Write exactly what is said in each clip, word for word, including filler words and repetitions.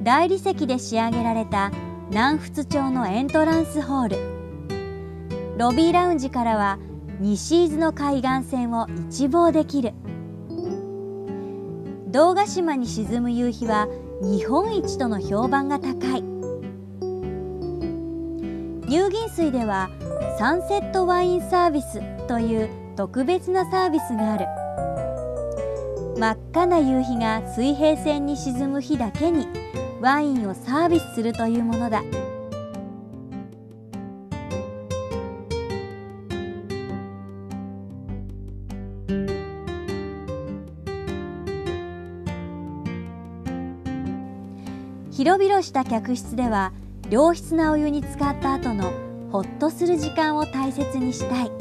大理石で仕上げられた南仏町のエントランスホール。ロビーラウンジからは西伊豆の海岸線を一望できる。堂ヶ島に沈む夕日は日本一との評判が高い。入銀水ではサンセットワインサービスという特別なサービスがある。真っ赤な夕日が水平線に沈む日だけにワインをサービスするというものだ。広々した客室では良質なお湯に浸かった後のほっとする時間を大切にしたい。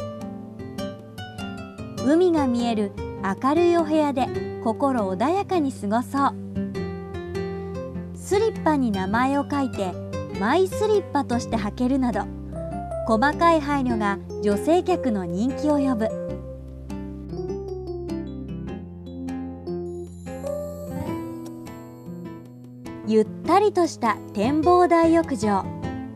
海が見える明るいお部屋で心穏やかに過ごそう。スリッパに名前を書いてマイスリッパとして履けるなど、細かい配慮が女性客の人気を呼ぶ。ゆったりとした展望台浴場。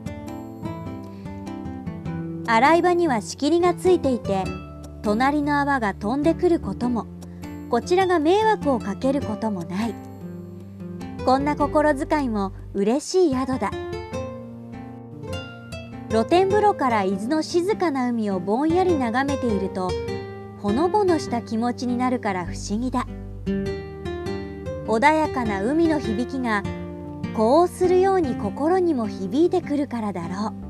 洗い場には仕切りがついていて、隣の泡が飛んでくることも、こちらが迷惑をかけることもない。こんな心遣いも嬉しい宿だ。露天風呂から伊豆の静かな海をぼんやり眺めていると、ほのぼのした気持ちになるから不思議だ。穏やかな海の響きがこうするように心にも響いてくるからだろう。